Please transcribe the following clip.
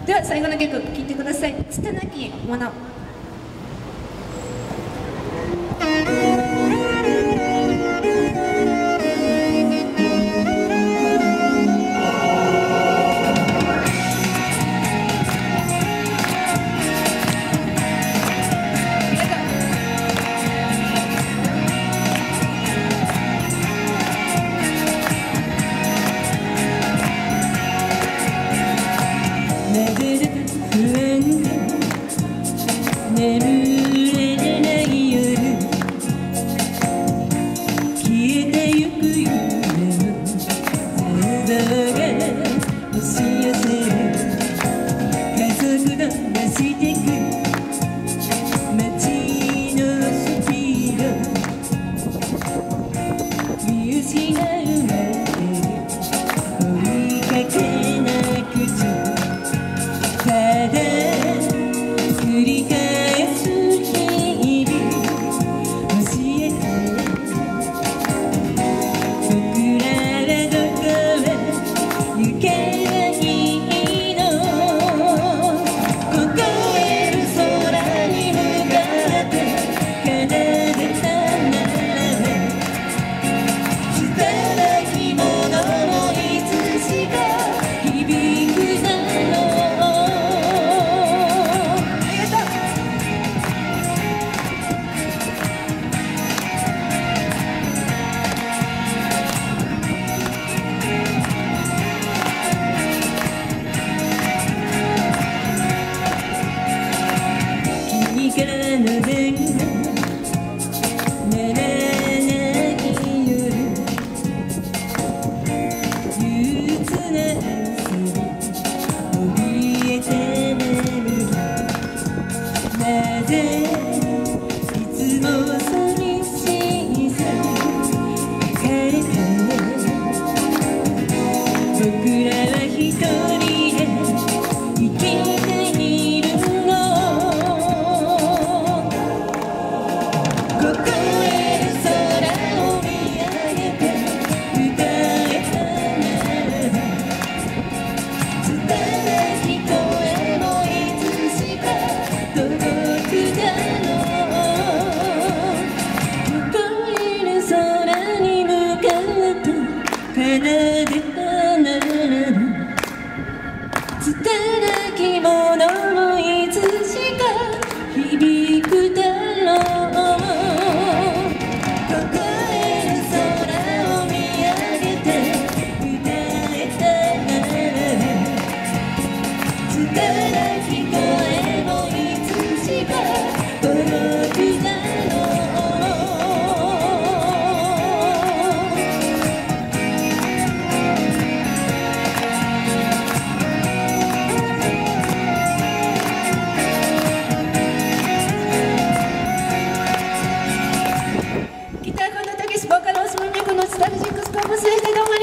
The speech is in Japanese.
では最後の曲聴いてください。拙きもの。拙きものもいつしか響くだろう。ここへの空を見上げて歌えたなら拙き声もいつしか届くだろう。ギターこのたけし、ボーカルオスマン役のスタルジックスコープスでどうも